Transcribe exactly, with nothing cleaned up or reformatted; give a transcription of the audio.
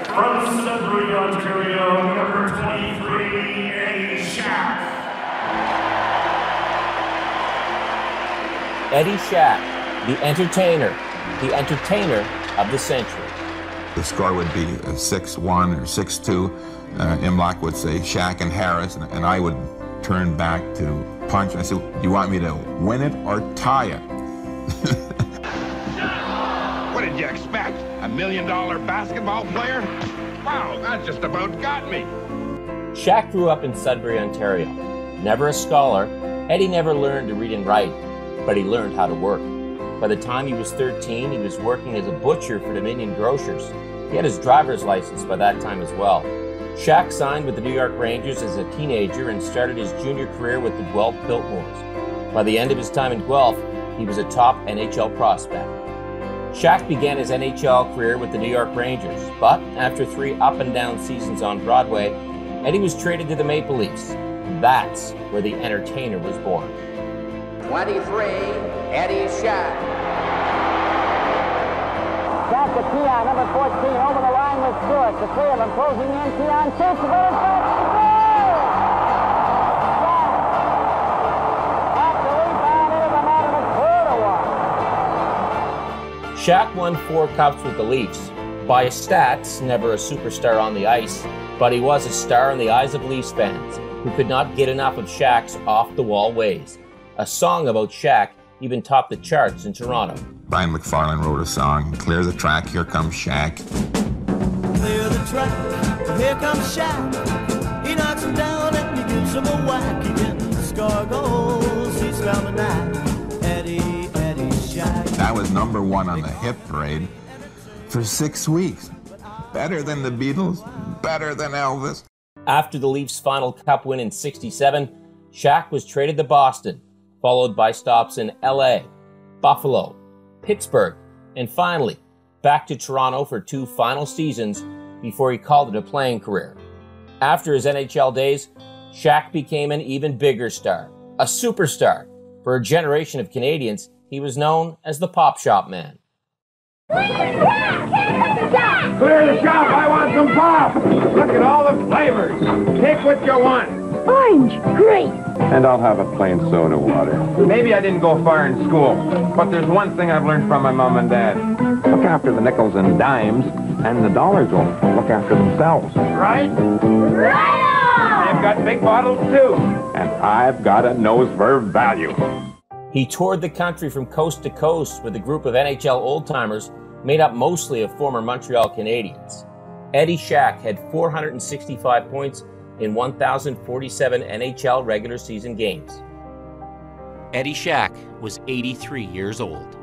From Sudbury, Ontario, number twenty-three, Eddie Shack. Eddie Shack, the entertainer, the entertainer of the century. The score would be six one or six two. Uh, Imlach would say Shack and Harris, and, and I would turn back to punch. I said, do you want me to win it or tie it? What did you expect? A million dollar basketball player? Wow, that just about got me. Shack grew up in Sudbury, Ontario. Never a scholar, Eddie never learned to read and write, but he learned how to work. By the time he was thirteen, he was working as a butcher for Dominion Grocers. He had his driver's license by that time as well. Shack signed with the New York Rangers as a teenager and started his junior career with the Guelph Biltmores. By the end of his time in Guelph, he was a top N H L prospect. Shack began his N H L career with the New York Rangers, but after three up and down seasons on Broadway, Eddie was traded to the Maple Leafs. That's where the entertainer was born. twenty-three, Eddie Shack. Shack to Keon, number fourteen, over the line with Stewart. The three of them closing in. Keon shoots, the goal is back. Goal! Shack. Off the rebound into the net, and it's four to one. Shack won four cups with the Leafs. By stats, never a superstar on the ice, but he was a star in the eyes of Leafs fans who could not get enough of Shack's off-the-wall ways. A song about Shack even topped the charts in Toronto. Brian McFarlane wrote a song, Clear the Track, Here Comes Shack. Clear the track, here comes Shack. He knocks him down and he gives him a whack. He didn't score goals, he's found a knack. Eddie, Eddie Shack. That was number one on the hit parade for six weeks. Better than the Beatles, better than Elvis. After the Leafs' final cup win in sixty-seven, Shack was traded to Boston, followed by stops in L A, Buffalo, Pittsburgh, and finally back to Toronto for two final seasons before he called it a playing career. After his N H L days, Shack became an even bigger star, a superstar. For a generation of Canadians, he was known as the Pop Shop Man. Clear the shop, I want some pop! Look at all the flavors. Pick what you want. Orange, great. And I'll have a plain soda water. Maybe I didn't go far in school, but there's one thing I've learned from my mom and dad. Look after the nickels and dimes, and the dollars will look after themselves. Right? Right on! I've got big bottles too. And I've got a nose for value. He toured the country from coast to coast with a group of N H L old-timers made up mostly of former Montreal Canadiens. Eddie Shack had four hundred sixty-five points in one thousand forty-seven N H L regular season games. Eddie Shack was eighty-three years old.